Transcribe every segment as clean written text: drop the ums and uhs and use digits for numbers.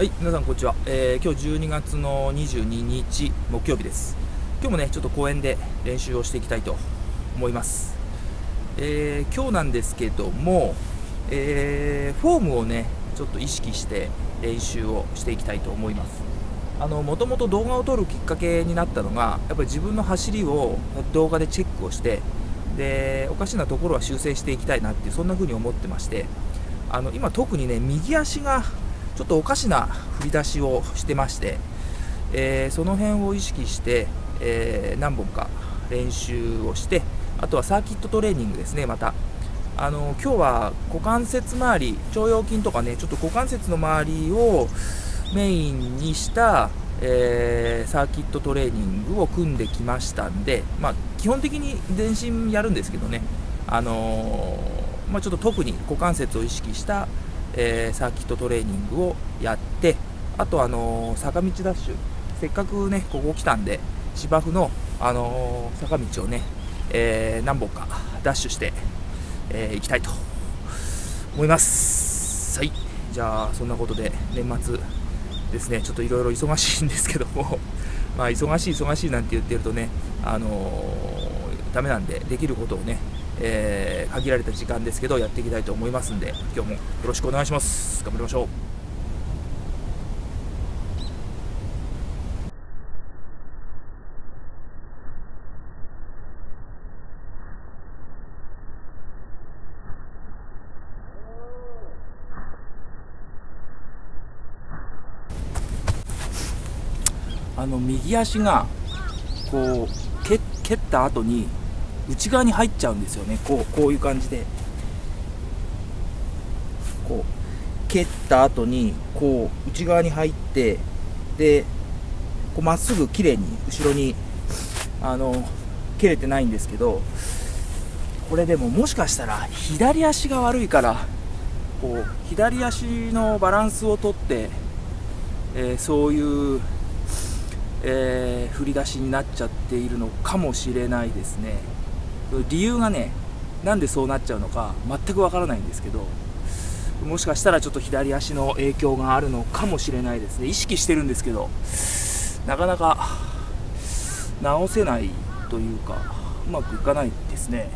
はい、皆さんこんにちは。今日12月の22日木曜日です。今日もね、ちょっと公園で練習をしていきたいと思います。今日なんですけども、フォームをね、ちょっと意識して練習をしていきたいと思います。もともと動画を撮るきっかけになったのが、やっぱり自分の走りを動画でチェックをして、で、おかしなところは修正していきたいなって、そんな風に思ってまして、今特にね、右足がちょっとおかしな振り出しをしてまして、その辺を意識して、何本か練習をして、あとはサーキットトレーニングですね。また今日は股関節周り、腸腰筋とかね、ちょっと股関節の周りをメインにした、サーキットトレーニングを組んできましたんで、基本的に全身やるんですけどね、ちょっと特に股関節を意識した、サーキットトレーニングをやって、あと坂道ダッシュ、せっかくねここ来たんで芝生の、坂道をね、何本かダッシュしていきたいと思います。はい、じゃあそんなことで年末ですね、ちょっといろいろ忙しいんですけども忙しいなんて言ってるとね、ダメなんで、できることをね、限られた時間ですけどやっていきたいと思いますんで、今日もよろしくお願いします。頑張りましょう。右足がこう蹴った後に内側に入っちゃうんですよね。こういう感じで、こう蹴った後にこう内側に入って、でこうまっすぐ綺麗に後ろに蹴れてないんですけど、これでももしかしたら左足が悪いから、こう左足のバランスをとって、そういう振り出しになっちゃっているのかもしれないですね。理由がね、なんでそうなっちゃうのか全くわからないんですけど、もしかしたらちょっと左足の影響があるのかもしれないですね。意識してるんですけど、なかなか直せないというか、うまくいかないですね。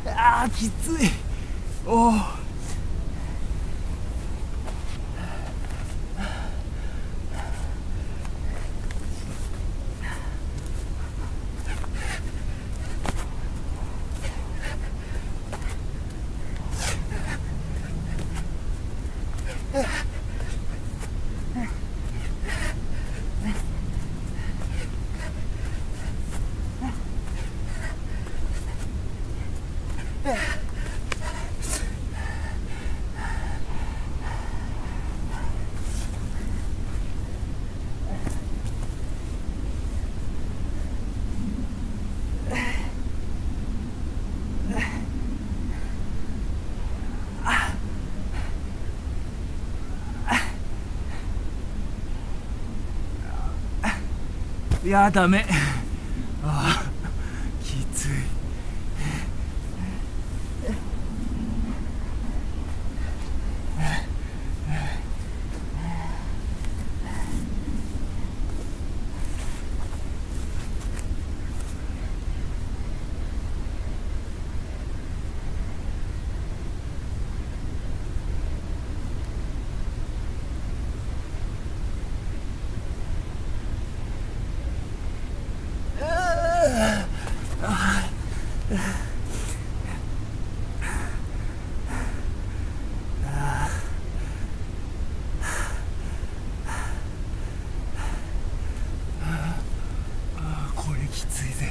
あーきつい。おー、いやーダメ。あーきつい。これきついぜ。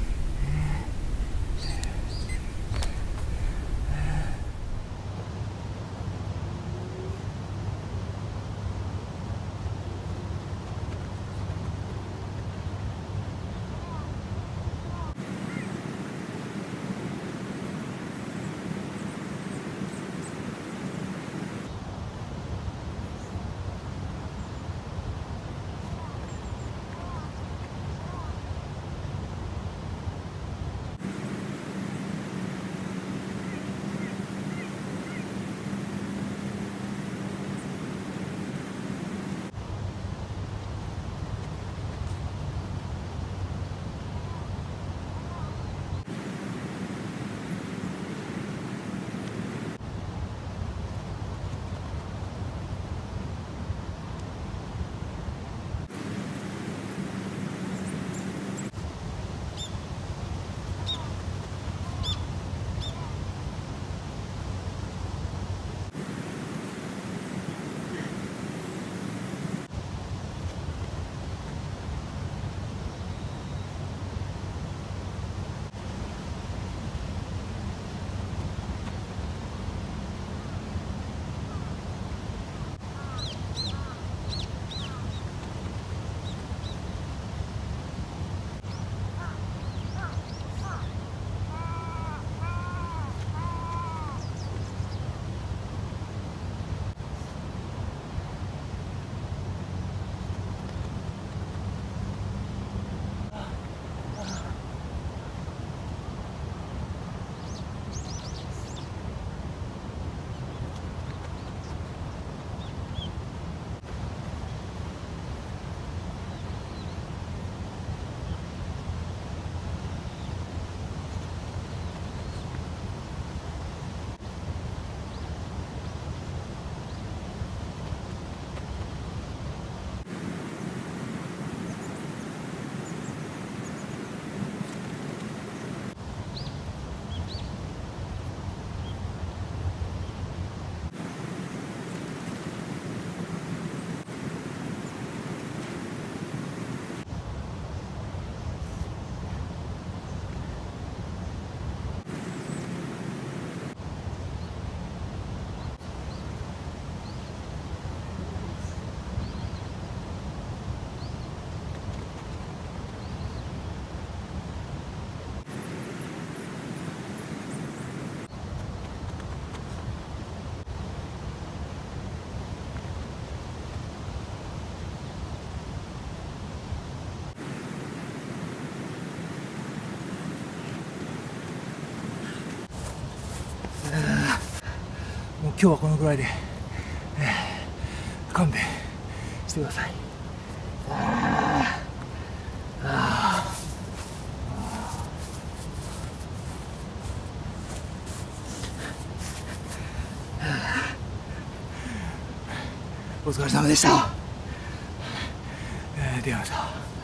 もう今日はこのぐらいで、勘弁してください。 お疲れ様でした。出ました。